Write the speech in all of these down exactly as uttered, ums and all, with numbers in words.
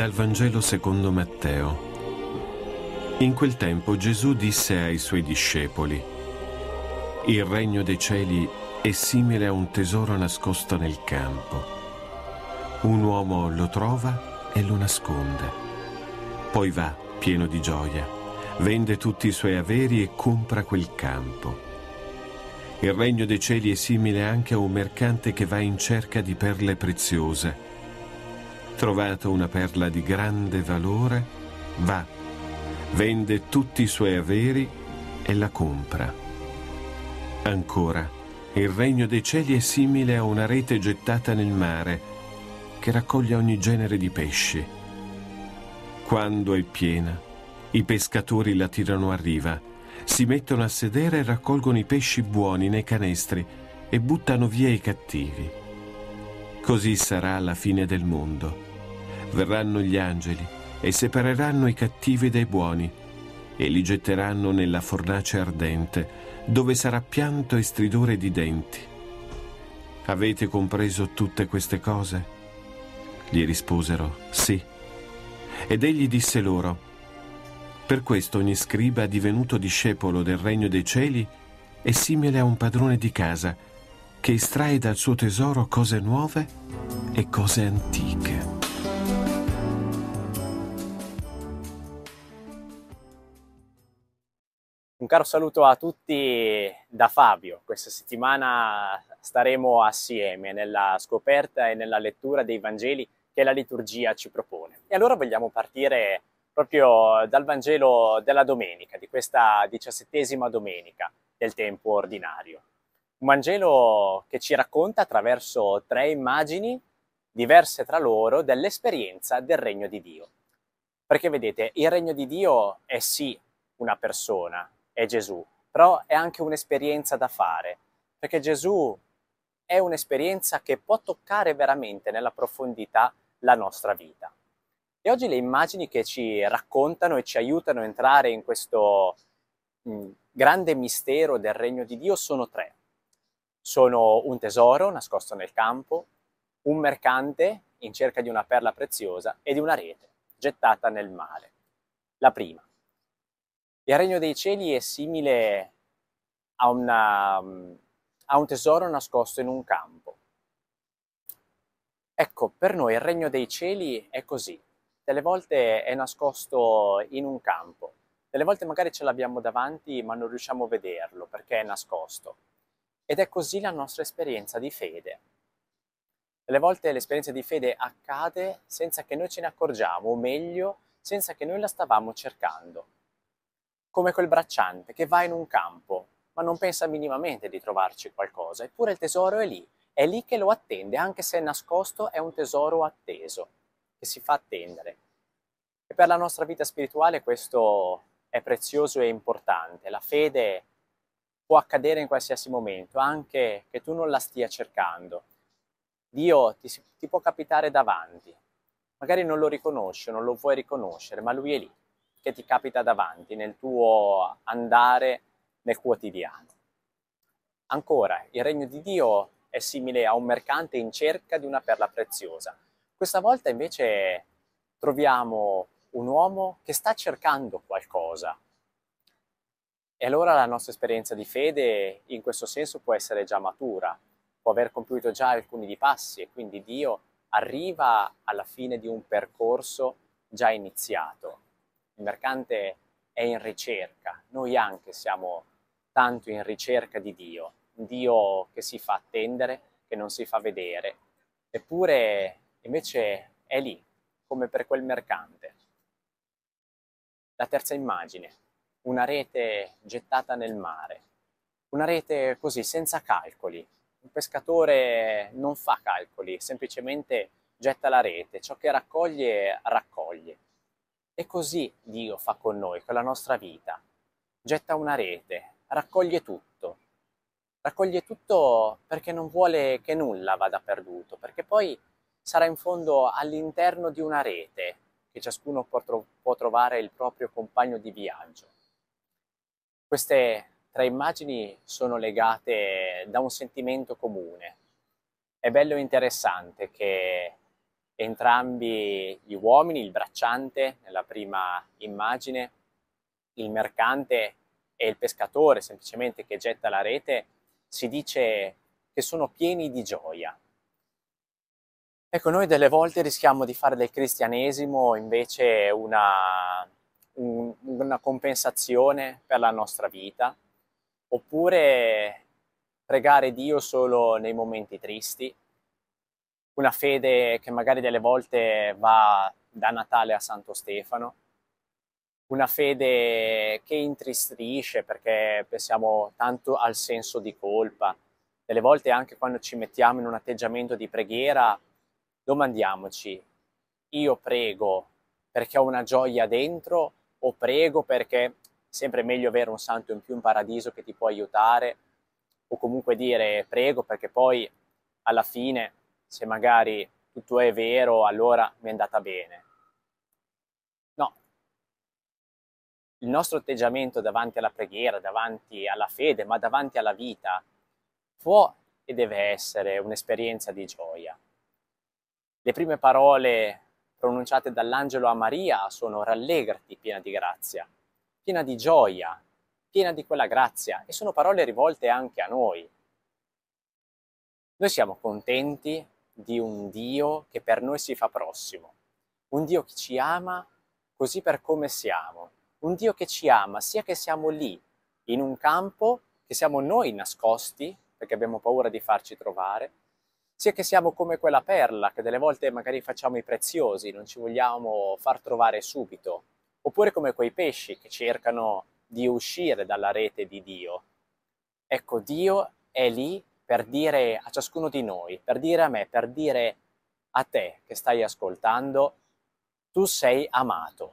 Dal Vangelo secondo Matteo. In quel tempo Gesù disse ai suoi discepoli: «Il regno dei cieli è simile a un tesoro nascosto nel campo. Un uomo lo trova e lo nasconde. Poi va, pieno di gioia, vende tutti i suoi averi e compra quel campo. Il regno dei cieli è simile anche a un mercante che va in cerca di perle preziose. Trovato una perla di grande valore, va, vende tutti i suoi averi e la compra. Ancora, il regno dei cieli è simile a una rete gettata nel mare che raccoglie ogni genere di pesci. Quando è piena, i pescatori la tirano a riva, si mettono a sedere e raccolgono i pesci buoni nei canestri e buttano via i cattivi. Così sarà alla fine del mondo. Verranno gli angeli e separeranno i cattivi dai buoni e li getteranno nella fornace ardente, dove sarà pianto e stridore di denti. Avete compreso tutte queste cose?» Gli risposero: «Sì». Ed egli disse loro: «Per questo ogni scriba divenuto discepolo del regno dei cieli è simile a un padrone di casa che estrae dal suo tesoro cose nuove e cose antiche». Un caro saluto a tutti da Fabio. Questa settimana staremo assieme nella scoperta e nella lettura dei Vangeli che la liturgia ci propone. E allora vogliamo partire proprio dal Vangelo della domenica, di questa diciassettesima domenica del tempo ordinario. Un Vangelo che ci racconta attraverso tre immagini diverse tra loro dell'esperienza del regno di Dio. Perché vedete, il regno di Dio è sì una persona, è Gesù, però è anche un'esperienza da fare, perché Gesù è un'esperienza che può toccare veramente nella profondità la nostra vita. E oggi le immagini che ci raccontano e ci aiutano a entrare in questo mh, grande mistero del regno di Dio sono tre. Sono un tesoro nascosto nel campo, un mercante in cerca di una perla preziosa e di una rete gettata nel mare. La prima. Il regno dei cieli è simile a, una, a un tesoro nascosto in un campo. Ecco, per noi il regno dei cieli è così. Delle volte è nascosto in un campo, delle volte magari ce l'abbiamo davanti ma non riusciamo a vederlo perché è nascosto. Ed è così la nostra esperienza di fede. Delle volte l'esperienza di fede accade senza che noi ce ne accorgiamo, o meglio, senza che noi la stavamo cercando. Come quel bracciante che va in un campo, ma non pensa minimamente di trovarci qualcosa, eppure il tesoro è lì, è lì che lo attende, anche se è nascosto, è un tesoro atteso, che si fa attendere. E per la nostra vita spirituale questo è prezioso e importante. La fede può accadere in qualsiasi momento, anche che tu non la stia cercando. Dio ti, ti può capitare davanti, magari non lo riconosci, non lo vuoi riconoscere, ma Lui è lì, che ti capita davanti nel tuo andare nel quotidiano. Ancora, il regno di Dio è simile a un mercante in cerca di una perla preziosa. Questa volta invece troviamo un uomo che sta cercando qualcosa. E allora la nostra esperienza di fede in questo senso può essere già matura, può aver compiuto già alcuni di passi e quindi Dio arriva alla fine di un percorso già iniziato. Il mercante è in ricerca, noi anche siamo tanto in ricerca di Dio, un Dio che si fa attendere, che non si fa vedere, eppure invece è lì, come per quel mercante. La terza immagine, una rete gettata nel mare, una rete così senza calcoli. Un pescatore non fa calcoli, semplicemente getta la rete, ciò che raccoglie, raccoglie. E così Dio fa con noi, con la nostra vita. Getta una rete, raccoglie tutto. Raccoglie tutto perché non vuole che nulla vada perduto, perché poi sarà in fondo all'interno di una rete che ciascuno può, tro- può trovare il proprio compagno di viaggio. Queste tre immagini sono legate da un sentimento comune. È bello e interessante che entrambi gli uomini, il bracciante nella prima immagine, il mercante e il pescatore semplicemente che getta la rete, si dice che sono pieni di gioia. Ecco, noi delle volte rischiamo di fare del cristianesimo invece una, un, una compensazione per la nostra vita, oppure pregare Dio solo nei momenti tristi, una fede che magari delle volte va da Natale a Santo Stefano, una fede che intristisce perché pensiamo tanto al senso di colpa. Delle volte anche quando ci mettiamo in un atteggiamento di preghiera, domandiamoci, io prego perché ho una gioia dentro o prego perché è sempre meglio avere un santo in più in paradiso che ti può aiutare, o comunque dire prego perché poi alla fine, se magari tutto è vero, allora mi è andata bene. No, il nostro atteggiamento davanti alla preghiera, davanti alla fede, ma davanti alla vita, può e deve essere un'esperienza di gioia. Le prime parole pronunciate dall'angelo a Maria sono rallegrati piena di grazia, piena di gioia, piena di quella grazia, e sono parole rivolte anche a noi. Noi siamo contenti di un Dio che per noi si fa prossimo, un Dio che ci ama così per come siamo, un Dio che ci ama sia che siamo lì, in un campo, che siamo noi nascosti, perché abbiamo paura di farci trovare, sia che siamo come quella perla, che delle volte magari facciamo i preziosi, non ci vogliamo far trovare subito, oppure come quei pesci che cercano di uscire dalla rete di Dio. Ecco, Dio è lì per dire a ciascuno di noi, per dire a me, per dire a te che stai ascoltando, tu sei amato.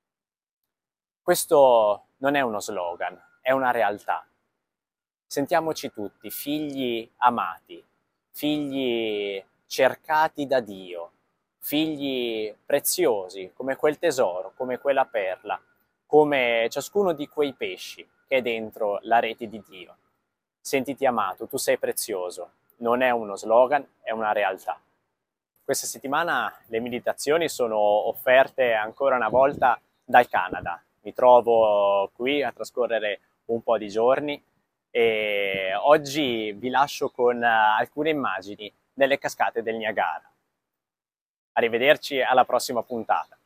Questo non è uno slogan, è una realtà. Sentiamoci tutti figli amati, figli cercati da Dio, figli preziosi come quel tesoro, come quella perla, come ciascuno di quei pesci che è dentro la rete di Dio. Sentiti amato, tu sei prezioso, non è uno slogan, è una realtà. Questa settimana le meditazioni sono offerte ancora una volta dal Canada. Mi trovo qui a trascorrere un po' di giorni e oggi vi lascio con alcune immagini delle cascate del Niagara. Arrivederci alla prossima puntata.